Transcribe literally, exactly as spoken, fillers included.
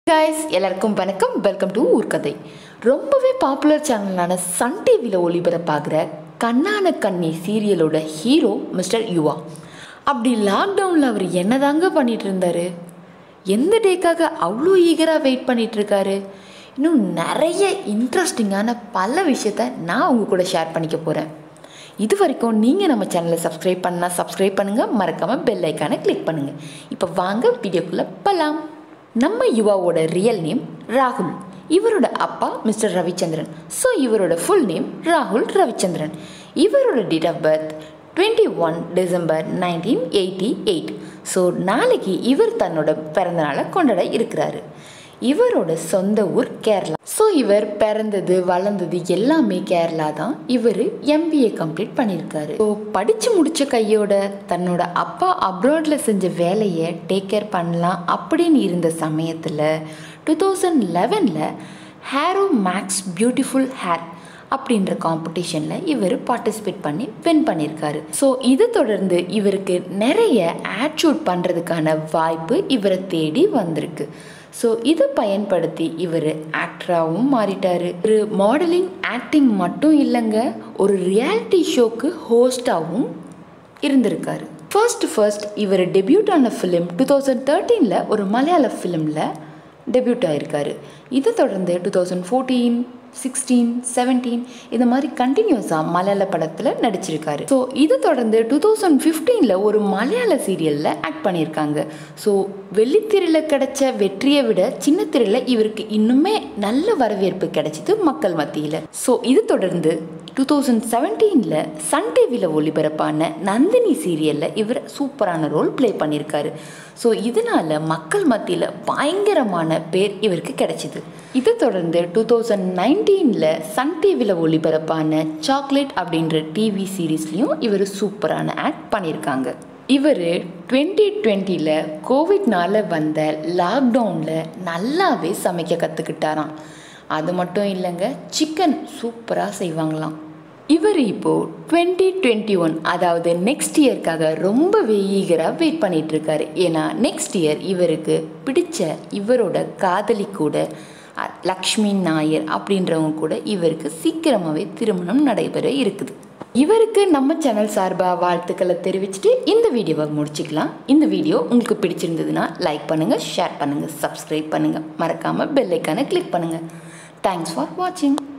guys, எல்லாருக்கும் வணக்கம். Welcome to Oorkathai. ரொம்பவே பாப்புலர் சேனலான சன் டிவியில் ஒளிபரப்பாகிற கண்ணான கண்ணி சீரியலோட ஹீரோ மிஸ்டர் யுவா. அப்படி லாக்டவுனில் அவர் என்னதாங்க பண்ணிட்டு இருந்தாரு? எந்த டேக்காக அவ்வளோ ஈகராக வெயிட் பண்ணிட்டு இருக்காரு? இன்னும் நிறைய இன்ட்ரெஸ்டிங்கான பல விஷயத்த நான் உங்கள் கூட ஷேர் பண்ணிக்க போகிறேன். இது வரைக்கும் நீங்கள் நம்ம சேனலை சப்ஸ்கிரைப் பண்ணால் சப்ஸ்கிரைப் பண்ணுங்கள், மறக்காமல் பெல் ஐக்கானை கிளிக் பண்ணுங்கள். இப்போ வாங்க வீடியோக்குள்ளே போகலாம். நம்ம யுவாவோட ரியல் நேம் ராகுல். இவரோட அப்பா மிஸ்டர் ரவிச்சந்திரன். ஸோ இவரோட ஃபுல் நேம் ராகுல் ரவிச்சந்திரன். இவரோட date of birth twenty one December nineteen eighty eight. So நாளைக்கு இவர் தன்னோட பிறந்தநாளை கொண்டாட இருக்கிறாரு. இவரோட சொந்த ஊர் கேரளா. ஸோ இவர் பிறந்தது வளர்ந்தது எல்லாமே கேரளா தான். இவர் எம்பிஏ கம்ப்ளீட் பண்ணியிருக்காரு. ஸோ படித்து முடித்த கையோட தன்னோட அப்பா அப்ராடில் செஞ்ச வேலையை டேக் கேர் பண்ணலாம் அப்படின்னு இருந்த சமயத்தில் டூ தௌசண்ட் லெவனில் ஹேரோ மேக்ஸ் பியூட்டிஃபுல் ஹேர் அப்படின்ற காம்படிஷனில் இவர் பார்ட்டிசிபேட் பண்ணி வின் பண்ணியிருக்காரு. ஸோ இது தொடர்ந்து இவருக்கு நிறைய ஆட் ஷூட் பண்ணுறதுக்கான வாய்ப்பு இவரை தேடி வந்திருக்கு. ஸோ இதை பயன்படுத்தி இவர் ஆக்டராகவும் மாறிட்டார். ஒரு மாடலிங் ஆக்டிங் மட்டும் இல்லைங்க, ஒரு ரியாலிட்டி ஷோக்கு ஹோஸ்டாகவும் இருந்திருக்காரு. ஃபர்ஸ்ட் ஃபர்ஸ்ட் இவர் டெபியூட் ஆன ஃபிலிம் டூ தௌசண்ட் தேர்ட்டீனில் ஒரு மலையாள ஃபிலிமில் டெபியூட் ஆகிருக்காரு. இதை தொடர்ந்து two thousand fourteen sixteen seventeen இந்த மாதிரி கண்டினியூஸாக மலையாள படத்தில் நடிச்சிருக்காரு. ஸோ இது தொடர்ந்து டூ தௌசண்ட் ஃபிஃப்டீனில் ஒரு மலையாள சீரியலில் ஆக்ட் பண்ணியிருக்காங்க. ஸோ வெள்ளித்திரையில் கிடைச்ச வெற்றியை விட சின்ன திரையில் இவருக்கு இன்னுமே நல்ல வரவேற்பு கிடைச்சிது மக்கள் மத்தியில். ஸோ இது தொடர்ந்து டூ தௌசண்ட் செவன்டீனில் சன் டிவியில் ஒளிபரப்பான நந்தினி சீரியலில் இவர் சூப்பரான ரோல் ப்ளே பண்ணியிருக்காரு. ஸோ இதனால் மக்கள் மத்தியில் பயங்கரமான பேர் இவருக்கு கிடைச்சிது. இதை தொடர்ந்து டூ தௌசண்ட் நைன்டீனில் சன் டிவியில் ஒளிபரப்பான சாக்லேட் அப்படின்ற டிவி சீரீஸ்லேயும் இவர் சூப்பரான ஆக்ட் பண்ணியிருக்காங்க. இவர் டுவெண்ட்டி டுவெண்ட்டியில் கோவிட்னால் வந்த லாக்டவுனில் நல்லாவே சமைக்க கற்றுக்கிட்டாராம். அது மட்டும் இல்லைங்க, சிக்கன் சூப்பராக செய்வாங்களாம். இவர் இப்போது டுவெண்ட்டி டுவெண்ட்டி ஒன் அதாவது நெக்ஸ்ட் இயர்க்காக ரொம்பவே ஈகராக வெயிட் பண்ணிகிட்ருக்காரு. ஏன்னா நெக்ஸ்ட் இயர் இவருக்கு பிடிச்ச இவரோட காதலி கூட லக்ஷ்மி நாயர் அப்படின்றவங்க கூட இவருக்கு சீக்கிரமாகவே திருமணம் நடைபெற இருக்குது. இவருக்கு நம்ம சேனல் சார்பாக வாழ்த்துக்களை தெரிவிச்சுட்டு இந்த வீடியோவை முடிச்சுக்கலாம். இந்த வீடியோ உங்களுக்கு பிடிச்சிருந்ததுன்னா லைக் பண்ணுங்கள், ஷேர் பண்ணுங்கள், சப்ஸ்கிரைப் பண்ணுங்கள், மறக்காமல் பெல் ஐக்கானை கிளிக் பண்ணுங்கள். தேங்க்ஸ் ஃபார் வாட்சிங்.